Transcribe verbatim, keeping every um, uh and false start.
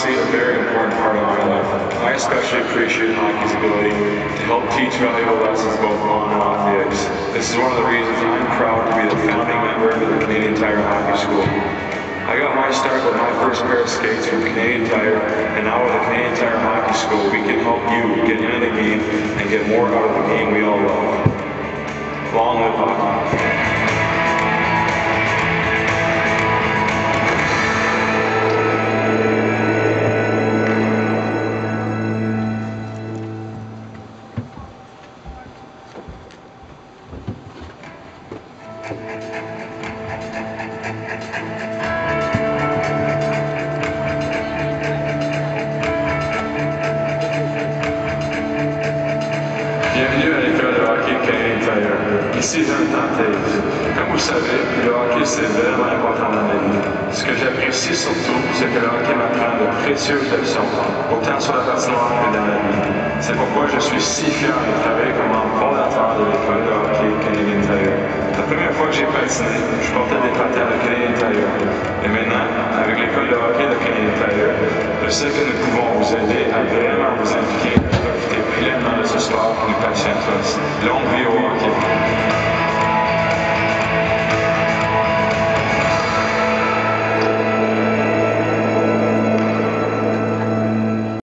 obviously a very important part of my life. I especially appreciate hockey's ability to help teach valuable lessons both on and off the ice. This is one of the reasons I'm proud to be the founding member of the Canadian Tire Hockey School. I got my start with my first pair of skates from Canadian Tire, and now with the Canadian Tire Hockey School, we can help you get into the game and get more out of the game we all love. Long live hockey. Bienvenue à l'école de hockey Canadian Tire. Ici Jonathan Davies. Comme vous le savez, le hockey c'est vraiment important dans ma vie. Ce que j'apprécie surtout, c'est que le hockey m'apprend de précieuses leçons, autant sur la patinoire que dans la vie. C'est pourquoi je suis si fier de travailler comme membre fondateur de l'école de hockey Canadian Tire. La première fois que j'ai patiné, je portais des patins de Canadian Tire. Et maintenant, avec l'école de hockey de Canadian Tire, je sais que nous pouvons vous aider à vraiment vous impliquer et profiter pleinement de ce sport qui nous passionne tous. Longue vie au hockey!